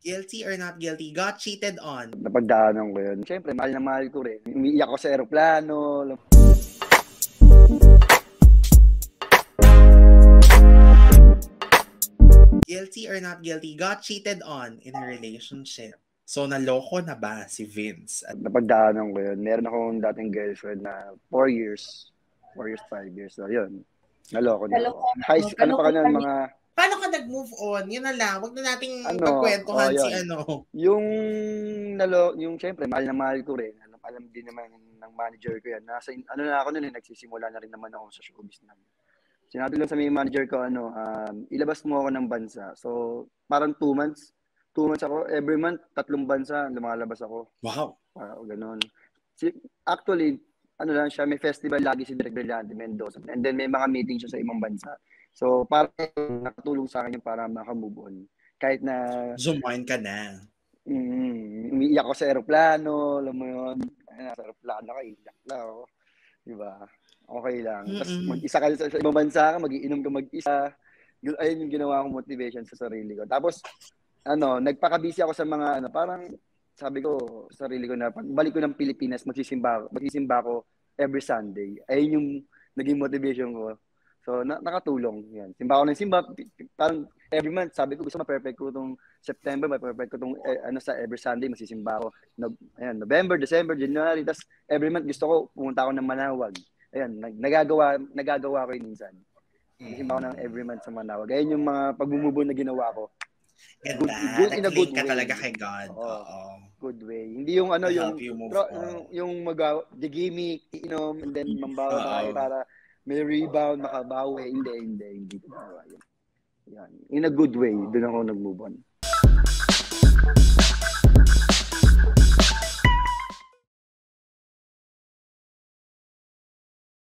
Guilty or not guilty? Got cheated on. Napagdaanan ko yun. Siyempre, mahal na mahal ko rin. Umiiyak ko sa aeroplano. Guilty or not guilty? Got cheated on in a relationship. So, naloko na ba si Vince? Napagdaanan ko yun. Meron akong dating girlfriend na 4 years. 4 years, 5 years. So, yun. Naloko na ako. Ano pa ka nun, mga... Paano ka nag-move on? Yun na lang. Huwag na nating pagkwentuhan si ano. Yung syempre, mahal na mahal ko rin. Alam din naman ng manager ko yan. Nasa, ano na ako nun, nagsisimula na rin naman ako sa showbiz na. Sinabi lang sa may manager ko, ilabas mo ako ng bansa. So, parang 2 months. 2 months ako. Every month, 3 bansa, lumalabas ako. Wow. Ganon. Actually, ano lang siya, may festival lagi si Direk Brillante Mendoza. And then may mga meetings siya sa ibang bansa. So, parang nakatulong sa akin yung para makamove on. Kahit na... Zumain ka na. Umiiyak ko sa aeroplano, alam mo yun. Nasa aeroplano ka, iiyak na ako. Diba? Okay lang. Tapos mag-isa ka sa ibang bansa ka, mag-iinom ka mag-isa. Ayun yung ginawa kong motivation sa sarili ko. Tapos, nagpaka-busy ako sa mga, parang sabi ko sa sarili ko na pagbalik ko ng Pilipinas, magsisimba ako every Sunday. Ayun yung naging motivation ko. So, nakatulong. Yan. Simba ako ng simba. Parang every month, sabi ko, gusto ma-perfect ko itong September, ma-perfect ko itong sa every Sunday, magsisimba ako. November, December, January. Tapos every month, gusto ko, pumunta ako ng Manawag. Ayan, nagagawa ko yun minsan. Magsisimba ako ng every month sa Manawag. Ayun yung mga pag-move na ginawa ko. Good in a good way. Ka talaga kay God. Good way. Hindi yung yung the gimmick, and then mambawa para may rebound, makabawi. Hindi. Yan. In a good way, doon ako nag-move on.